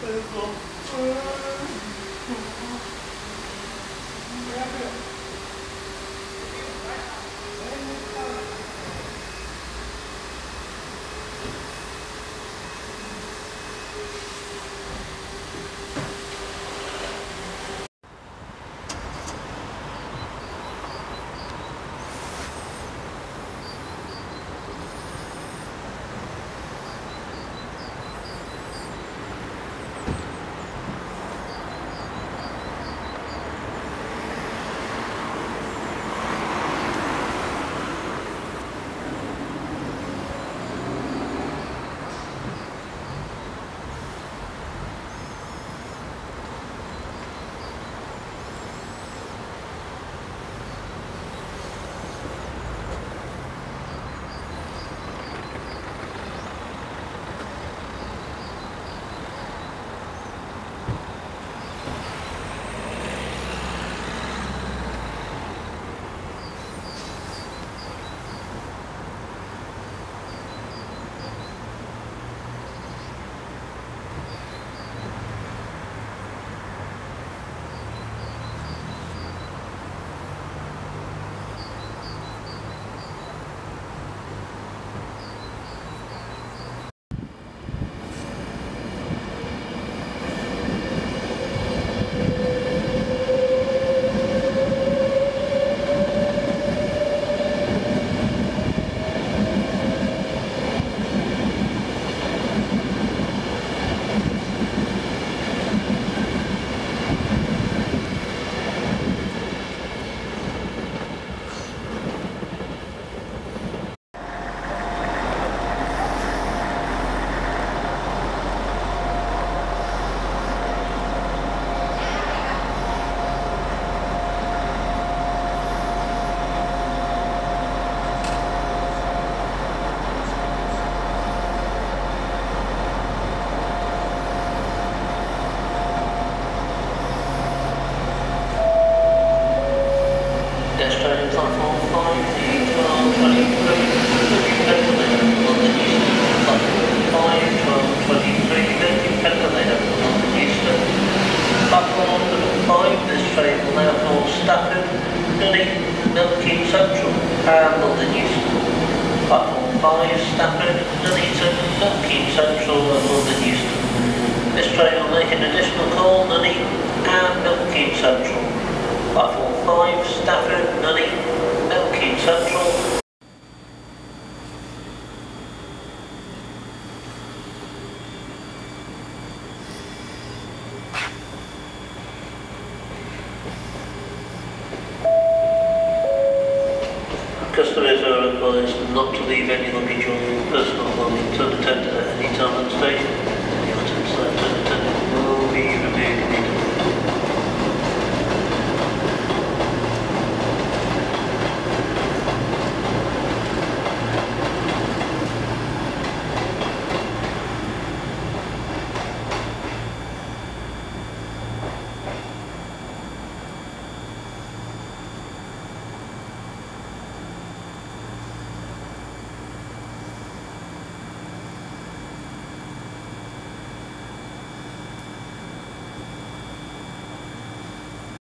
London East. Platform 5, Stafford, Nuneaton, Milton Central and London East. This train will make an additional call, Nuneaton and Milton Central. Platform 5, Stafford, Nuneaton, Milton Central. Customers are advised not to leave any luggage or personal belongings unattended at any time on the station.